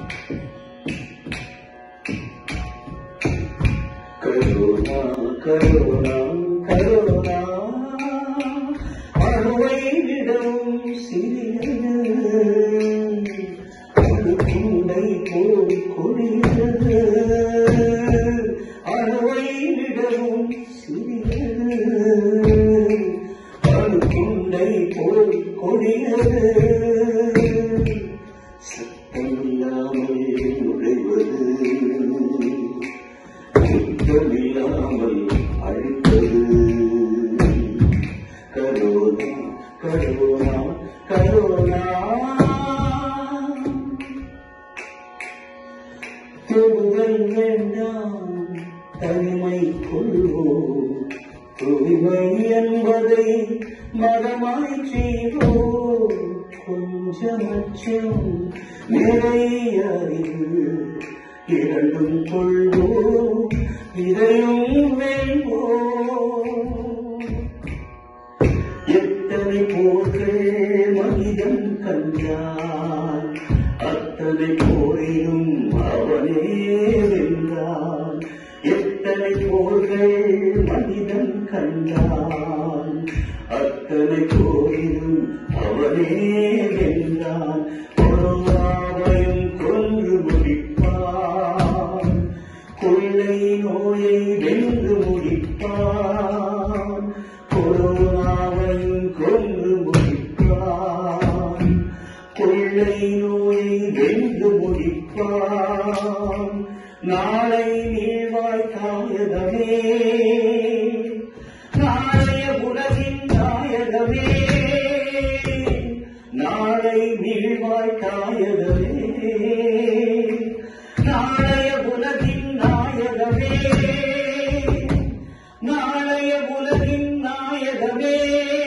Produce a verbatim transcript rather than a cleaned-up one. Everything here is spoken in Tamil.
கருணா கருணா கருணா அணுவை விடவும் சிறியது அணுகுண்டை போல் கொடியது அணுவை விடவும் சிறியது அணுகுண்டை போல் கொடியது சத்தமில்லாமல் நுழைவது குற்றமில்லாமல் அழிப்பது கருணா கருணா கருணா தொடுதல் வேண்டாம் தனிமை கொள்வோம் தூய்மை என்பதை மதமாய் செய்வோம் கொஞ்சமச்சம் நிறைய அறிவு இரண்டும் கொள்வோம் இதையும் வெல்வோம் எத்தனை போர்கள் மனிதன் கண்டான் அத்தனை போரிலும் அவனே வென்றான் எத்தனை போர்கள் மனிதன் கண்டான் அத்தனை போரிலும் அவனே வென்றான் கொரோனாவையும் கொன்று முடிப்பான் கொள்ளை நோயை வென்று முடிப்பான் கொரோனாவையும் கொன்று முடிப்பான் கொள்ளை நோயை வென்று முடிப்பான் நாளை நீழ்வாய் தாயகமே நாளைய உலகின் தாயகமே நாளை நீழ்வாய் தாயகமே நாளைய உலகின் நாயகமே நாளைய உலகின் நாயகமே